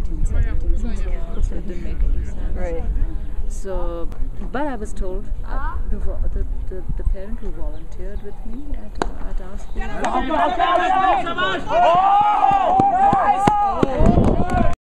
1970s and so on, so it didn't make any sense. Right. So, but I was told the parent who volunteered with me at our school.